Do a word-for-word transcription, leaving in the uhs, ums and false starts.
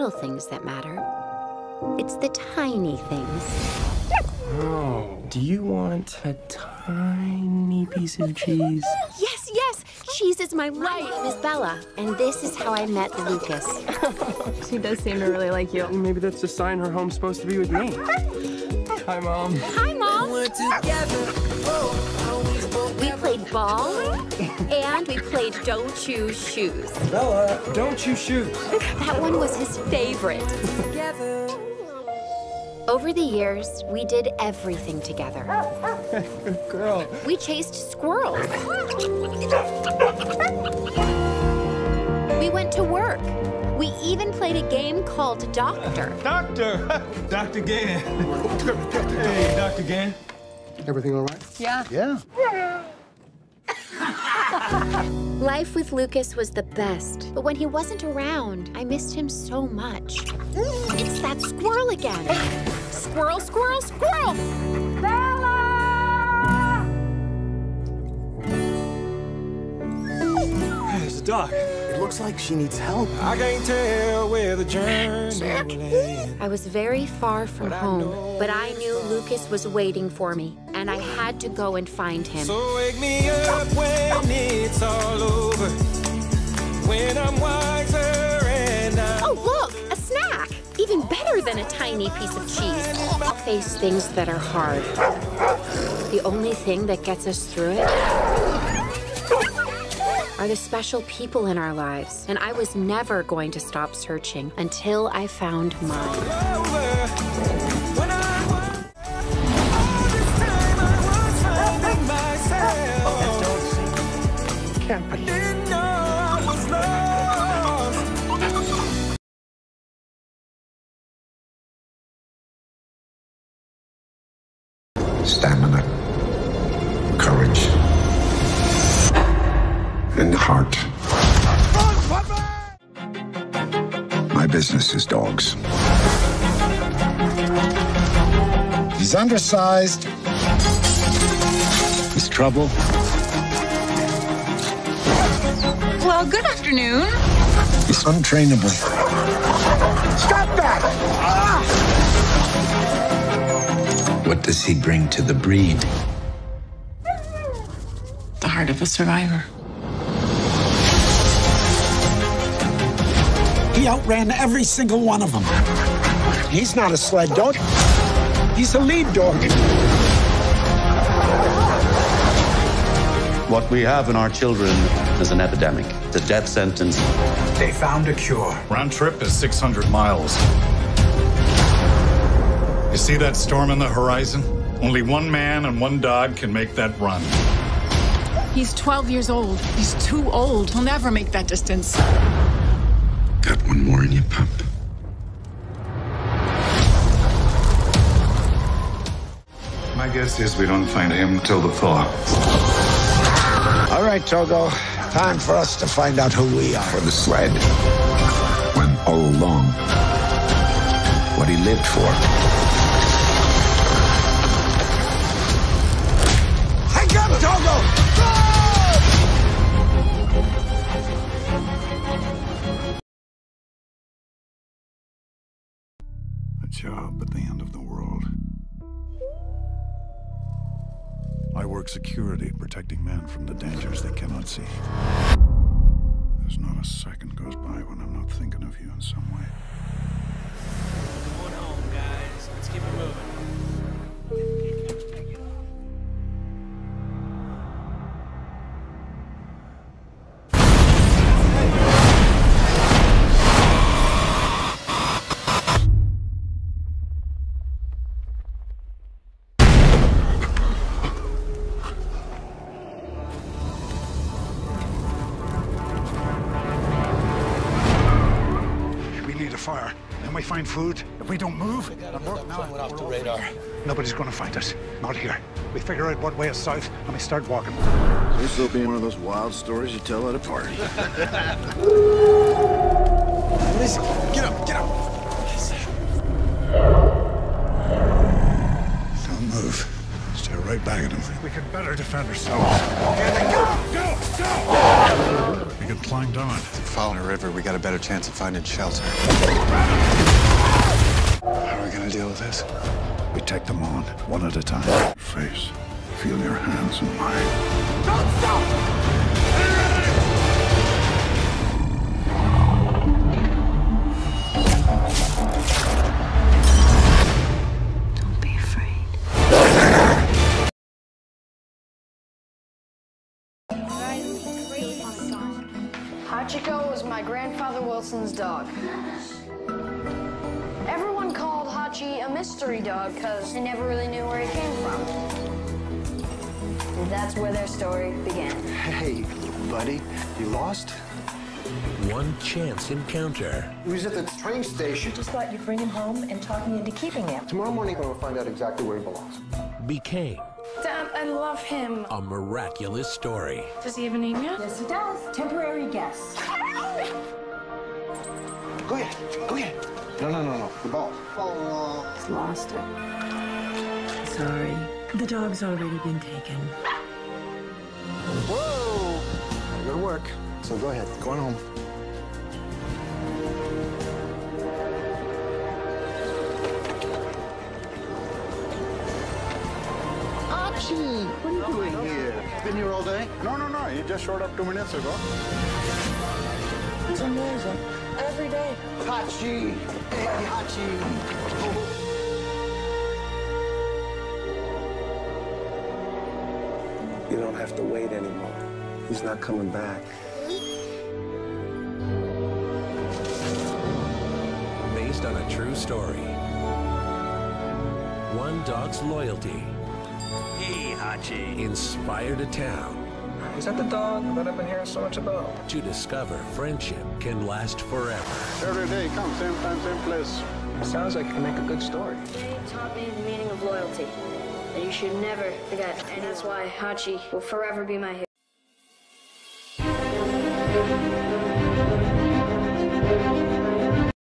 little things that matter. It's the tiny things. Oh, do you want a tiny piece of cheese? Yes, yes! Cheese is my life. My name is Bella, and this is how I met Lucas. She does seem to really like you. Maybe that's a sign her home's supposed to be with me. Hi, Mom. Hi, Mom. We're together. Oh, we played ball, and we played Don't Choose Shoes. Bella, don't choose shoes. That one was his favorite. together. Over the years, we did everything together. Good girl. We chased squirrels. We went to work. We even played a game called Doctor. Doctor! Doctor Gann. Hey, Doctor Gann. Everything all right? Yeah. Yeah. Life with Lucas was the best, but when he wasn't around, I missed him so much. It's that squirrel again. Squirrel, squirrel, squirrel! Bella! There's the doc. It looks like she needs help. I can't tell where the journey will end. I was very far from home, but I knew Lucas was waiting for me, and I had to go and find him. So wake me up when it's all over. When I'm wiser and I'm... Oh, look! A snack! Even better than a tiny piece of cheese. I'll face things that are hard. The only thing that gets us through it are the special people in our lives. And I was never going to stop searching until I found mine. When I was... All this time I was finding myself. Can't believe it. Didn't know I was lost. Stamina, courage, and heart. My business is dogs. He's undersized. He's trouble. Well, good afternoon. He's untrainable. Stop that! Ah! What does he bring to the breed? The heart of a survivor. He outran every single one of them. He's not a sled dog. He's a lead dog. What we have in our children is an epidemic. It's a death sentence. They found a cure. Round trip is six hundred miles. You see that storm on the horizon? Only one man and one dog can make that run. He's twelve years old. He's too old. He'll never make that distance. Got one more in you, pup. My guess is we don't find him till the thaw. All right, Togo. Time for us to find out who we are. For the sled. When all along, what he lived for. Hang up, Togo! A job at the end of the world. I work security, protecting men from the dangers they cannot see. There's not a second goes by when I'm not thinking of you in some way. Going home, guys. Let's keep it moving. Fire. Then we find food. If we don't move, we gotta work now. Off the radar. Nobody's gonna find us. Not here. We figure out what way is south and we start walking. This will be one of those wild stories you tell at a party. Listen, get up, get up. Don't move. Stay right bagging them. We can better defend ourselves. Go! Go! Go! We can climb down it. Following a river, we got a better chance of finding shelter. How are we gonna deal with this? We take them on, one at a time. Face, feel your hands in mine. Don't stop! Don't be afraid. Hachiko was my grandfather Wilson's dog. Everyone called Hachi a mystery dog because they never really knew where he came from. And that's where their story began. Hey, buddy, you lost? One chance encounter. He was at the train station. Just thought you'd bring him home and talk me into keeping him. Tomorrow morning, we'll find out exactly where he belongs. Became Dad, I love him. a miraculous story. Does he have a name yet? Yes, he does. Temporary guest. Go ahead, go ahead. No, no, no, no, the ball. Oh, He's lost it. Sorry. The dog's already been taken. Whoa! Good work. So go ahead, go on home. Archie, what are you doing here? Been here all day? No, no, no. He just showed up two minutes ago. It's amazing. Every day. Hachi! Hey, Hachi! You don't have to wait anymore. He's not coming back. Based on a true story. One dog's loyalty Hey, Hachi. inspired a town Is that the dog that I've been hearing so much about? to discover friendship can last forever. Every day, come, same time, same place. Sounds like it can make a good story. They taught me the meaning of loyalty. That you should never forget. And that's why Hachi will forever be my hero.